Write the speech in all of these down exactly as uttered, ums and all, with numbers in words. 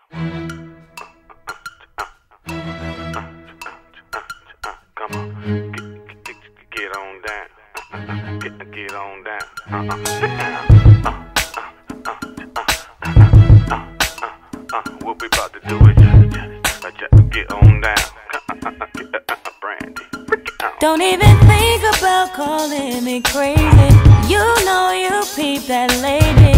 Come on, get, get, get on down. Get, get on down. Uh-uh. Sit down. Uh, uh, uh, uh, uh, uh, what we about to do is just, just get on down. Uh, uh, uh, uh, Brandy. Don't even think about calling me crazy. You know you peep that lady.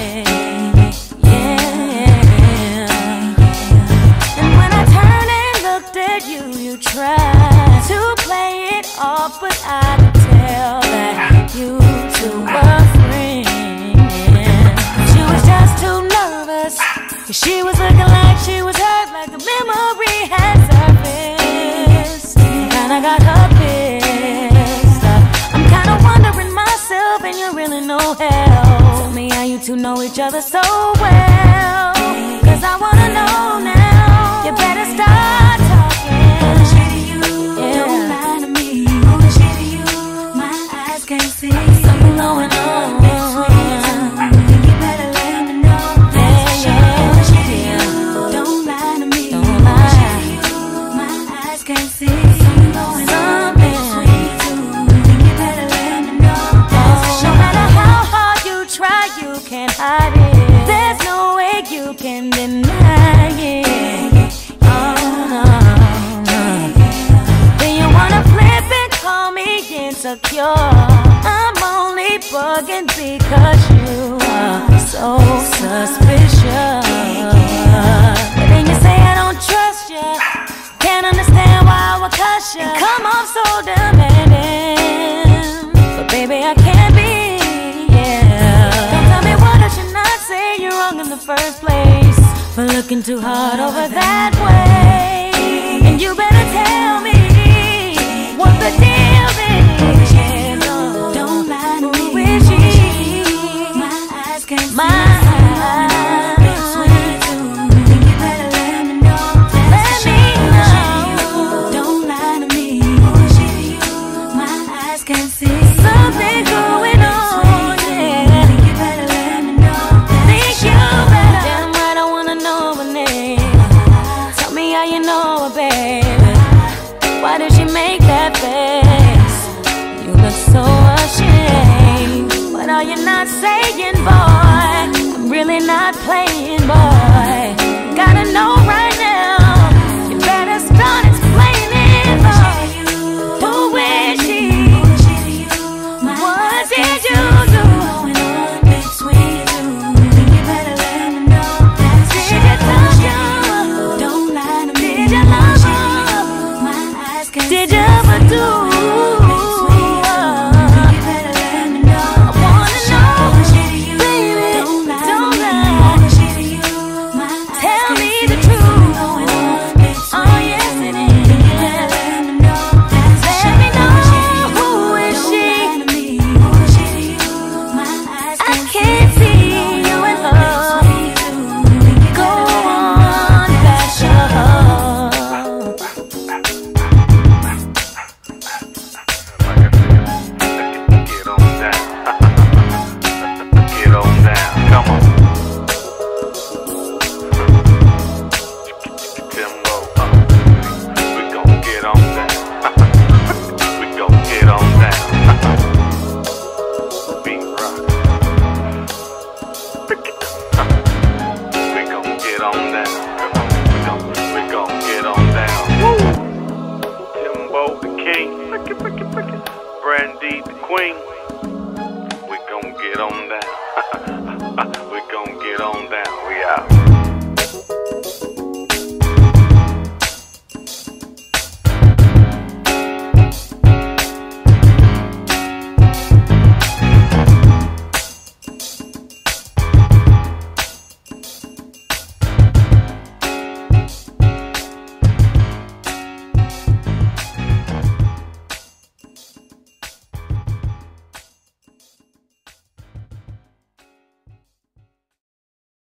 Yeah. And when I turned and looked at you, you tried to play it off, but I could tell that you two were friends. She was just too nervous. She was looking like she was hurt, like the memory had surfaced. And I got her pissed. I'm kinda wondering myself, and you're really no help. Tell me how you two know each other so well, cause I wanna know now. You better start talking. Bullshit to you, yeah. Don't lie to me. Bullshit to you, my eyes can't see. Something going on. There's no way you can deny it. Oh, no, no. Then you wanna flip and call me insecure. I'm only bugging because you are so suspicious. But then you say I don't trust you. Can't understand why I would cuss you and come off so demanding. But baby, I can't be. In the first place for looking too hard over that way. And you better tell me what the deal is. Don't lie to me. Who is she? My eyes can't see. My eyes. Think you better let me know. Let me know. Don't lie to me. Bullshit to you. My eyes can't see. Something going on. Why did she make that face? You look so ashamed. What are you not saying, boy? I'm really not playing, boy. Gotta know right now. You better start explaining, boy. Who is she? What did you do? Did you ever do? You better let me know. I wanna know, baby. Don't lie. Tell me the truth. Oh yes it is. Let me know, who is she? I can't see you and her. Go on, bash her. Brandy the queen, we gon' get on down. We gon' get on down.